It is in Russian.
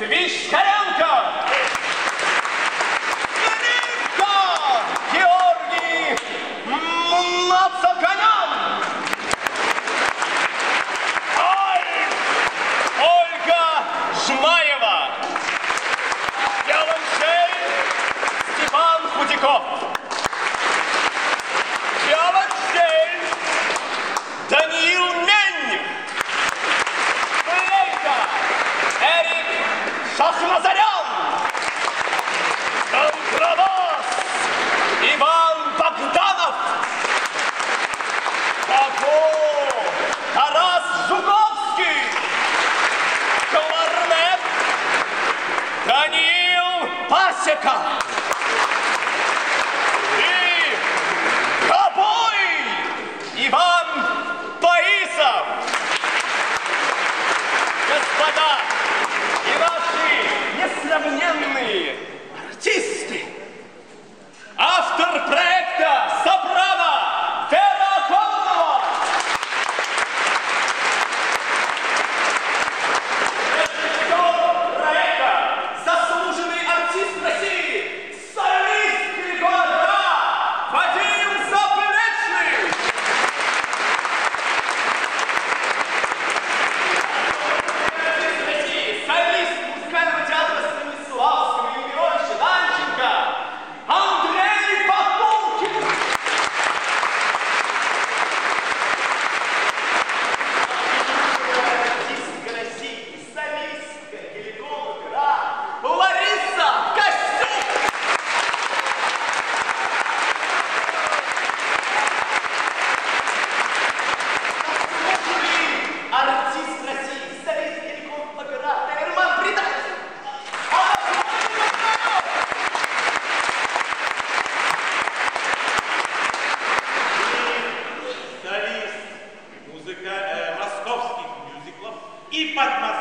Свищаренко! Скрипка! Георгий Мацаганян! Ольга Жмаева! Виолончель Степан Худяков! Виолончель Даниил Меннев! Флейта Эрик Шахназарян! Контрабас Иван Богданов! Фаго Тарас Жуковский! Кларнет Даниил Пасека! И гобой Иван Боисов! Господа и ваши несравненные артисты! Автор проекта «Сопрано» Вера Кононова! Режиссер проекта, заслуженный артист России, солист Великого Двора Вадим Заплечный! Артист России, солист музыкального театра Станиславского и Мироновича Данченко Андрей Батулкин! Артистка России, солистка Великого Двора Лариса Костюк! Артист России, солист Великого Двора Эрман Британец! Солист московских мюзиклов и под